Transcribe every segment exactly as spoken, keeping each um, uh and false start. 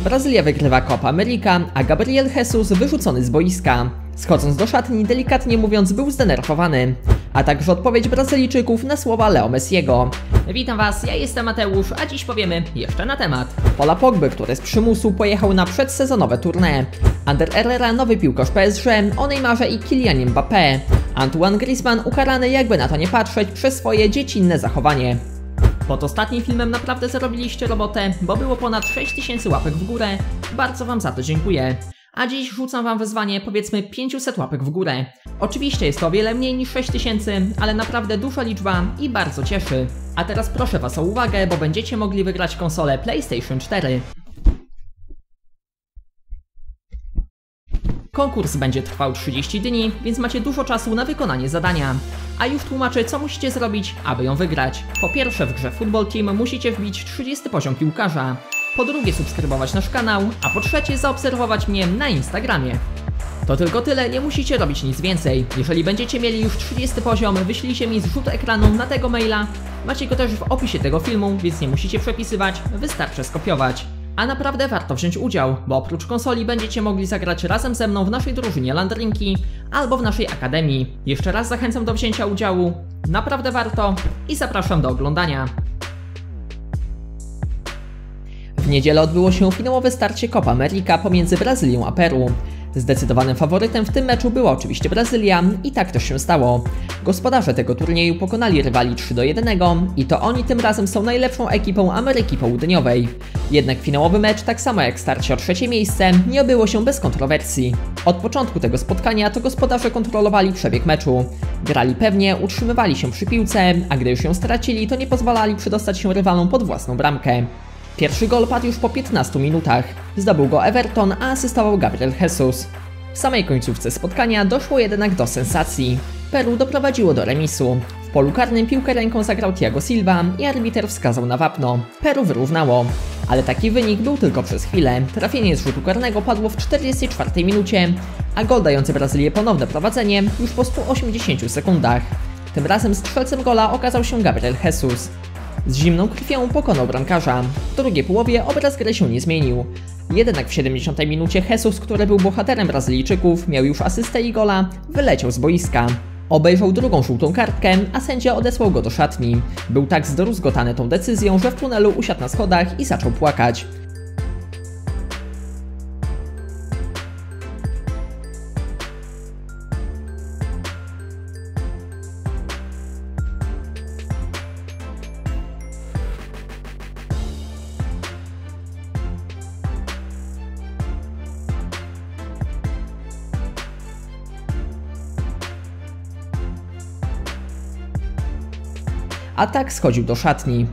Brazylia wygrywa Copa America, a Gabriel Jesus wyrzucony z boiska. Schodząc do szatni, delikatnie mówiąc, był zdenerwowany. A także odpowiedź Brazylijczyków na słowa Leo Messiego. Witam was, ja jestem Mateusz, a dziś powiemy jeszcze na temat Paula Pogby, który z przymusu pojechał na przedsezonowe tournée. Ander Herrera, nowy piłkarz P S G, o Neymarze i Kylianie Mbappé. Antoine Griezmann ukarany, jakby na to nie patrzeć, przez swoje dziecinne zachowanie. Pod ostatnim filmem naprawdę zarobiliście robotę, bo było ponad sześć tysięcy łapek w górę. Bardzo wam za to dziękuję. A dziś rzucam wam wyzwanie, powiedzmy pięćset łapek w górę. Oczywiście jest to o wiele mniej niż sześć tysięcy, ale naprawdę duża liczba i bardzo cieszy. A teraz proszę was o uwagę, bo będziecie mogli wygrać konsolę PlayStation cztery. Konkurs będzie trwał trzydzieści dni, więc macie dużo czasu na wykonanie zadania. A już tłumaczę, co musicie zrobić, aby ją wygrać. Po pierwsze, w grze Football Team musicie wbić trzydziesty poziom piłkarza. Po drugie, subskrybować nasz kanał, a po trzecie, zaobserwować mnie na Instagramie. To tylko tyle, nie musicie robić nic więcej. Jeżeli będziecie mieli już trzydziesty poziom, wyślijcie mi zrzut ekranu na tego maila. Macie go też w opisie tego filmu, więc nie musicie przepisywać, wystarczy skopiować. A naprawdę warto wziąć udział, bo oprócz konsoli będziecie mogli zagrać razem ze mną w naszej drużynie Landrynki albo w naszej akademii. Jeszcze raz zachęcam do wzięcia udziału, naprawdę warto i zapraszam do oglądania. W niedzielę odbyło się finałowe starcie Copa America pomiędzy Brazylią a Peru. Zdecydowanym faworytem w tym meczu była oczywiście Brazylia i tak też się stało. Gospodarze tego turnieju pokonali rywali trzy do jednego i to oni tym razem są najlepszą ekipą Ameryki Południowej. Jednak finałowy mecz, tak samo jak starcie o trzecie miejsce, nie obyło się bez kontrowersji. Od początku tego spotkania to gospodarze kontrolowali przebieg meczu. Grali pewnie, utrzymywali się przy piłce, a gdy już ją stracili, to nie pozwalali przedostać się rywalom pod własną bramkę. Pierwszy gol padł już po piętnastu minutach. Zdobył go Everton, a asystował Gabriel Jesus. W samej końcówce spotkania doszło jednak do sensacji. Peru doprowadziło do remisu. W polu karnym piłkę ręką zagrał Thiago Silva i arbiter wskazał na wapno. Peru wyrównało. Ale taki wynik był tylko przez chwilę. Trafienie z rzutu karnego padło w czterdziestej czwartej minucie, a gol dający Brazylię ponowne prowadzenie już po stu osiemdziesięciu sekundach. Tym razem strzelcem gola okazał się Gabriel Jesus. Z zimną krwią pokonał bramkarza. W drugiej połowie obraz gry się nie zmienił. Jednak w siedemdziesiątej minucie Jesus, który był bohaterem Brazylijczyków, miał już asystę i gola, wyleciał z boiska. Obejrzał drugą żółtą kartkę, a sędzia odesłał go do szatni. Był tak zdruzgotany tą decyzją, że w tunelu usiadł na schodach i zaczął płakać. A tak schodził do szatni.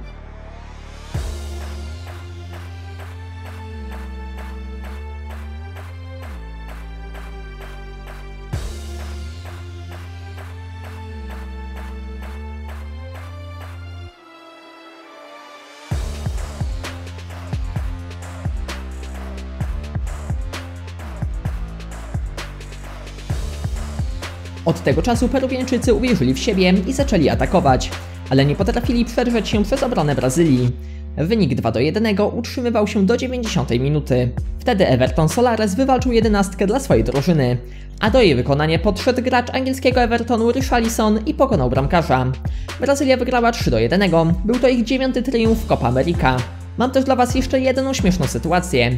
Od tego czasu Peruwiańczycy uwierzyli w siebie i zaczęli atakować, ale nie potrafili przerwać się przez obronę Brazylii. Wynik dwa do jednego utrzymywał się do dziewięćdziesiątej minuty. Wtedy Everton Solares wywalczył jedenastkę dla swojej drużyny, a do jej wykonania podszedł gracz angielskiego Evertonu Richarlison i pokonał bramkarza. Brazylia wygrała trzy do jednego, był to ich dziewiąty triumf w Copa America. Mam też dla was jeszcze jedną śmieszną sytuację.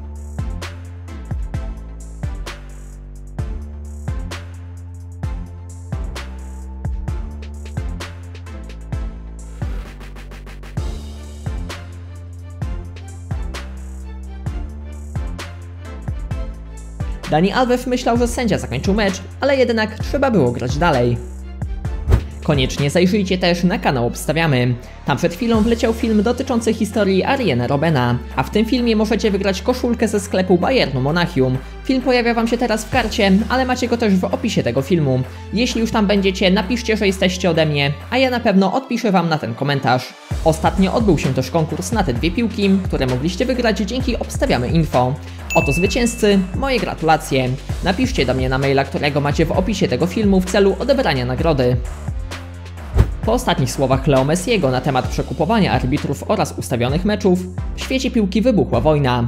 Dani Alves myślał, że sędzia zakończył mecz, ale jednak trzeba było grać dalej. Koniecznie zajrzyjcie też na kanał Obstawiamy. Tam przed chwilą wleciał film dotyczący historii Arjena Robbena, a w tym filmie możecie wygrać koszulkę ze sklepu Bayernu Monachium. Film pojawia wam się teraz w karcie, ale macie go też w opisie tego filmu. Jeśli już tam będziecie, napiszcie, że jesteście ode mnie, a ja na pewno odpiszę wam na ten komentarz. Ostatnio odbył się też konkurs na te dwie piłki, które mogliście wygrać dzięki Obstawiamy Info. Oto zwycięzcy, moje gratulacje. Napiszcie do mnie na maila, którego macie w opisie tego filmu w celu odebrania nagrody. Po ostatnich słowach Leo Messiego na temat przekupowania arbitrów oraz ustawionych meczów, w świecie piłki wybuchła wojna.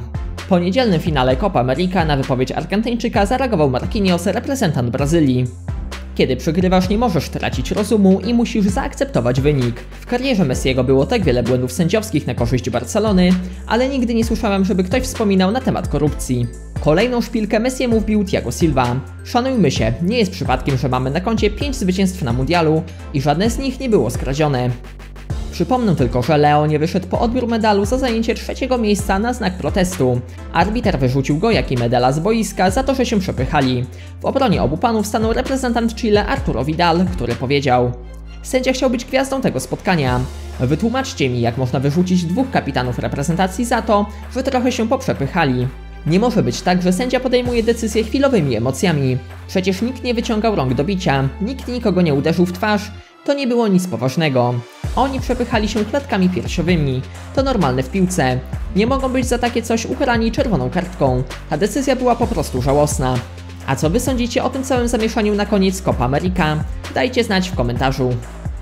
Po niedzielnym finale Copa America na wypowiedź Argentyńczyka zareagował Marquinhos, reprezentant Brazylii. Kiedy przegrywasz, nie możesz tracić rozumu i musisz zaakceptować wynik. W karierze Messiego było tak wiele błędów sędziowskich na korzyść Barcelony, ale nigdy nie słyszałem, żeby ktoś wspominał na temat korupcji. Kolejną szpilkę Messiemu wbił Thiago Silva. Szanujmy się, nie jest przypadkiem, że mamy na koncie pięć zwycięstw na mundialu i żadne z nich nie było skradzione. Przypomnę tylko, że Leo nie wyszedł po odbiór medalu za zajęcie trzeciego miejsca na znak protestu. Arbiter wyrzucił go jak i medala z boiska za to, że się przepychali. W obronie obu panów stanął reprezentant Chile Arturo Vidal, który powiedział: sędzia chciał być gwiazdą tego spotkania. Wytłumaczcie mi, jak można wyrzucić dwóch kapitanów reprezentacji za to, że trochę się poprzepychali. Nie może być tak, że sędzia podejmuje decyzje chwilowymi emocjami. Przecież nikt nie wyciągał rąk do bicia, nikt nikogo nie uderzył w twarz, to nie było nic poważnego. Oni przepychali się klatkami piersiowymi. To normalne w piłce. Nie mogą być za takie coś ukarani czerwoną kartką. Ta decyzja była po prostu żałosna. A co wy sądzicie o tym całym zamieszaniu na koniec Copa America? Dajcie znać w komentarzu.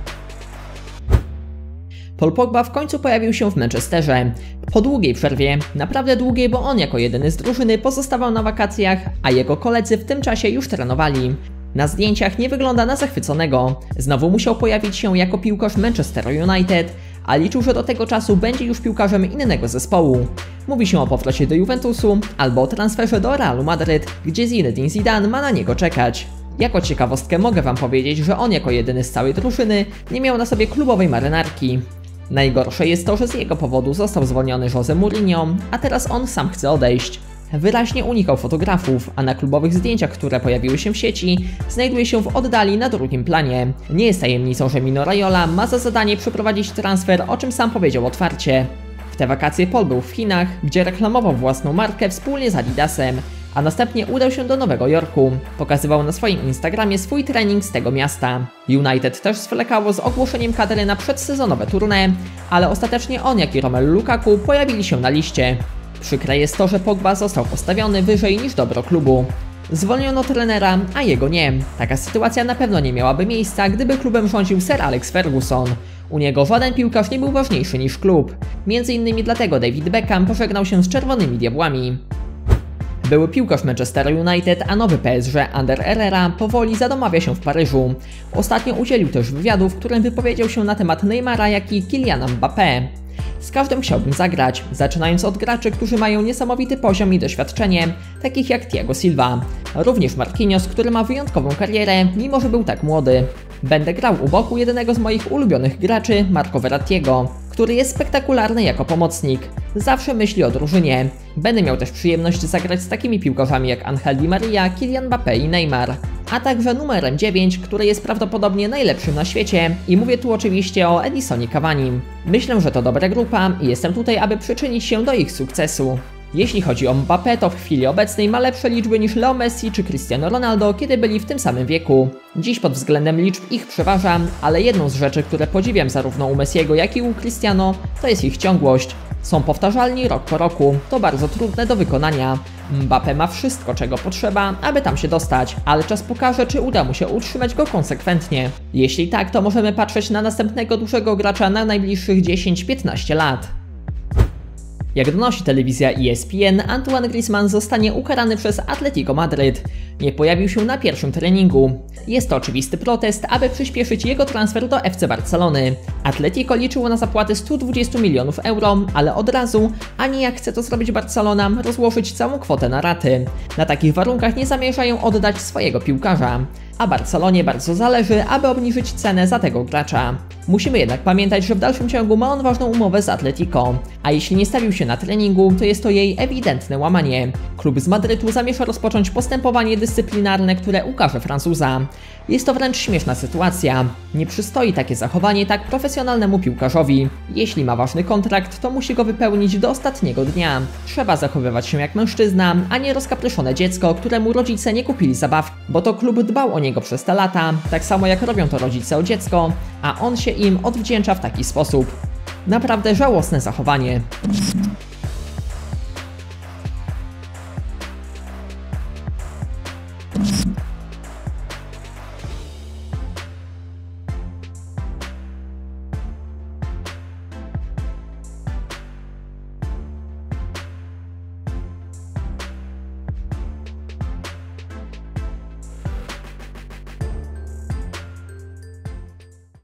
Paul Pogba w końcu pojawił się w Manchesterze. Po długiej przerwie, naprawdę długiej, bo on jako jedyny z drużyny pozostawał na wakacjach, a jego koledzy w tym czasie już trenowali. Na zdjęciach nie wygląda na zachwyconego. Znowu musiał pojawić się jako piłkarz Manchester United, a liczył, że do tego czasu będzie już piłkarzem innego zespołu. Mówi się o powrocie do Juventusu albo o transferze do Realu Madryt, gdzie Zinedine Zidane ma na niego czekać. Jako ciekawostkę mogę wam powiedzieć, że on jako jedyny z całej drużyny nie miał na sobie klubowej marynarki. Najgorsze jest to, że z jego powodu został zwolniony Jose Mourinho, a teraz on sam chce odejść. Wyraźnie unikał fotografów, a na klubowych zdjęciach, które pojawiły się w sieci, znajduje się w oddali na drugim planie. Nie jest tajemnicą, że Mino Raiola ma za zadanie przeprowadzić transfer, o czym sam powiedział otwarcie. W te wakacje Paul był w Chinach, gdzie reklamował własną markę wspólnie z Adidasem, a następnie udał się do Nowego Jorku. Pokazywał na swoim Instagramie swój trening z tego miasta. United też zwlekało z ogłoszeniem kadry na przedsezonowe tournée, ale ostatecznie on, jak i Romelu Lukaku pojawili się na liście. Przykre jest to, że Pogba został postawiony wyżej niż dobro klubu. Zwolniono trenera, a jego nie. Taka sytuacja na pewno nie miałaby miejsca, gdyby klubem rządził Sir Alex Ferguson. U niego żaden piłkarz nie był ważniejszy niż klub. Między innymi dlatego David Beckham pożegnał się z Czerwonymi Diabłami. Były piłkarz Manchester United, a nowy P S G Ander Herrera powoli zadomawia się w Paryżu. Ostatnio udzielił też wywiadu, w którym wypowiedział się na temat Neymara, jak i Kyliana Mbappé. Z każdym chciałbym zagrać, zaczynając od graczy, którzy mają niesamowity poziom i doświadczenie, takich jak Thiago Silva. Również Marquinhos, który ma wyjątkową karierę, mimo że był tak młody. Będę grał u boku jednego z moich ulubionych graczy, Marco Verrattiego, który jest spektakularny jako pomocnik. Zawsze myśli o drużynie. Będę miał też przyjemność zagrać z takimi piłkarzami jak Angel Di Maria, Kylian Mbappé i Neymar. A także numerem dziewięć, który jest prawdopodobnie najlepszym na świecie i mówię tu oczywiście o Edisonie Cavanim. Myślę, że to dobra grupa i jestem tutaj, aby przyczynić się do ich sukcesu. Jeśli chodzi o Mbappé, to w chwili obecnej ma lepsze liczby niż Leo Messi czy Cristiano Ronaldo, kiedy byli w tym samym wieku. Dziś pod względem liczb ich przeważa, ale jedną z rzeczy, które podziwiam zarówno u Messiego, jak i u Cristiano, to jest ich ciągłość. Są powtarzalni rok po roku, to bardzo trudne do wykonania. Mbappé ma wszystko, czego potrzeba, aby tam się dostać, ale czas pokaże, czy uda mu się utrzymać go konsekwentnie. Jeśli tak, to możemy patrzeć na następnego dużego gracza na najbliższych dziesięć piętnaście lat. Jak donosi telewizja E S P N, Antoine Griezmann zostanie ukarany przez Atletico Madryt. Nie pojawił się na pierwszym treningu. Jest to oczywisty protest, aby przyspieszyć jego transfer do F C Barcelony. Atletico liczyło na zapłatę stu dwudziestu milionów euro, ale od razu, ani jak chce to zrobić Barcelona, rozłożyć całą kwotę na raty. Na takich warunkach nie zamierzają oddać swojego piłkarza. A Barcelonie bardzo zależy, aby obniżyć cenę za tego gracza. Musimy jednak pamiętać, że w dalszym ciągu ma on ważną umowę z Atletico, a jeśli nie stawił się na treningu, to jest to jej ewidentne łamanie. Klub z Madrytu zamierza rozpocząć postępowanie dyscyplinarne, które ukarze Francuza. Jest to wręcz śmieszna sytuacja. Nie przystoi takie zachowanie tak profesjonalnemu piłkarzowi. Jeśli ma ważny kontrakt, to musi go wypełnić do ostatniego dnia. Trzeba zachowywać się jak mężczyzna, a nie rozkapryszone dziecko, któremu rodzice nie kupili zabawki, bo to klub dbał o niego przez te lata, tak samo jak robią to rodzice o dziecko, a on się im odwdzięcza w taki sposób. Naprawdę żałosne zachowanie.